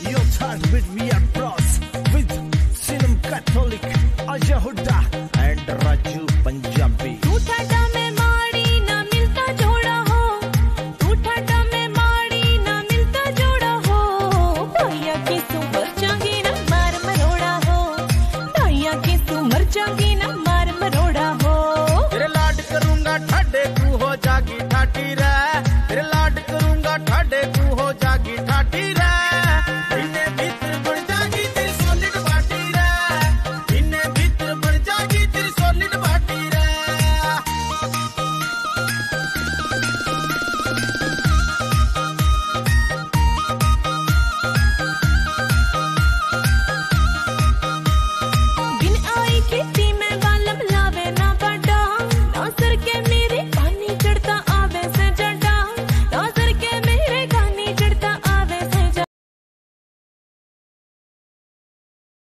Your heartbeat we are pros with Sinem Catholic, Ajay Hooda and Raju Punjabi.